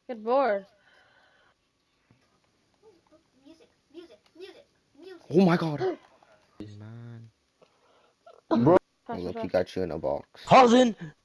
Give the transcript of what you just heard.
Get bored. Music, music, music, music. Oh my god. Man. Oh, Pass it look, he back. got you in a box. Cousin!